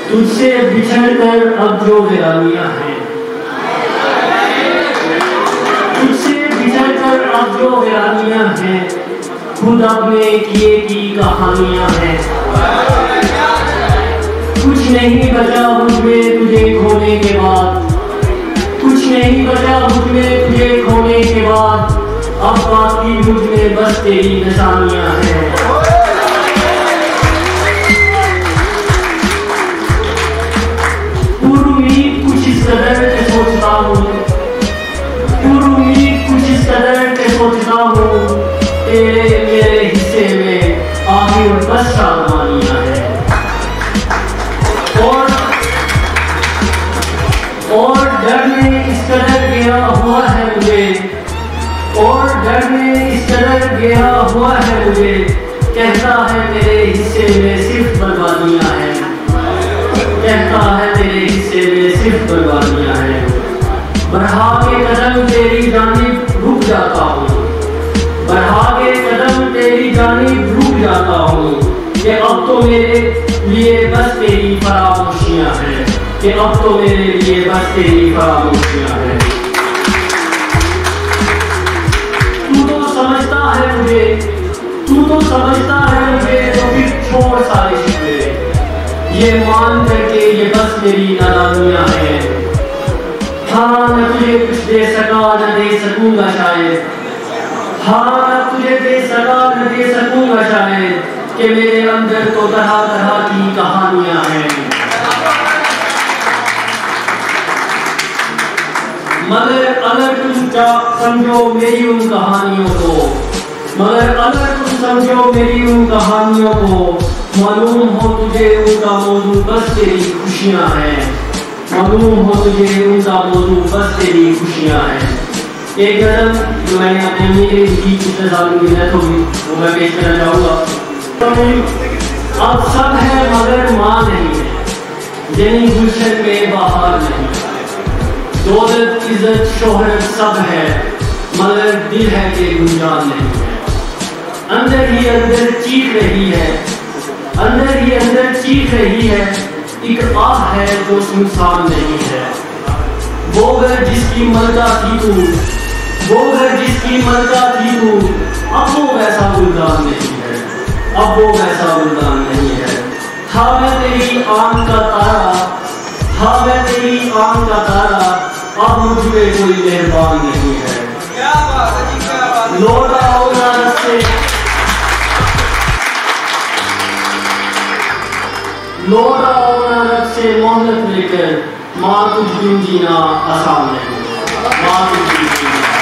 तुझसे बिछड़कर अब जो वीरानियां हैं, तुझसे बिछड़कर अब जो वीरानियां हैं, खुद अपने किए की कहानियां हैं। कुछ नहीं बचा मुझमें तुझे खोने के बाद, कुछ नहीं बचा मुझमें तुझे खोने के बाद, अब बाकी मुझमें बस तेरी निशानियां हैं। पूर्वउम्मीद कुछ इस कदर के सोचता हूँ, पूर्वउम्मीद कुछ इस कदर के सोचता हूँ, तेरे मेरे हिस्से में आखिर बस शादमानियां हैं। और डर में इस कदर गया हुआ है मुझे, और डर में इस कदर गया हुआ है मुझे, कहता है तेरे हिस्से में सिर्फ बर्बादियां हैं, कहता है तेरे हिस्से में सिर्फ बर्बादियां हैं। बढ़ा के कदम तेरी जानिब रुक जाता हूँ, बढ़ा के कदम तेरी जानिब रुक जाता हूँ, कि अब तो मेरे लिए बस तेरी फरामोशियां हैं, कि अब तो मेरे लिए बस तेरी फरामोशियां हैं। तू तो समझता है मुझे, तू तो समझता है मुझे, तो फिर छोड़ सारे शिकवे, ये मान करके ये बस मेरी नादानियां हैं। हाँ मैं तुझे कुछ दे सका न दे सकूंगा शायद, हाँ मैं तुझे दे सका न दे सकूंगा शायद, कि मेरे अंदर तो तरह तरह की कहानियां हैं। मगर अगर तुम समझो मेरी उन कहानियों को, मगर अगर तुम समझो मेरी उन कहानियों को, मालूम हो तुझे उनका मौजू बस तेरी खुशियां हैं, मालूम हो तुझे उनका मौजू बस तेरी खुशियां हैं। एक गज़ल जो मैंने अपने मेरे जी पिछले साल की डेथ होगी वो मैं पेश करना चाहूँगा। अब सब है मगर माँ नहीं है, यानी गुलशन में बाहर नहीं है, दौलत इज्जत शोहरत सब है, मगर दिल है कि गुंजान नहीं है। अंदर ही अंदर चीख रही है, अंदर ही अंदर चीख रही है, एक आह है जो सुनसान नहीं है। वो घर जिसकी मलका थी तू, वो घर जिसकी मलका थी तू, अब वो वैसा गुलदान नहीं है, अब वो वैसा गुलदान नहीं है। था मैं तेरी आंख का तारा, था मैं तेरी आंख का तारा, अब मुझ पे कोई मेहरबान नहीं है। क्या बात है, क्या बात है। लौट आओ ना रब से, लौट आओ ना रब से मोहब्बत लेकर, माँ तुझ बिन जीना आसान नहीं, माँ तुझ बिन जीना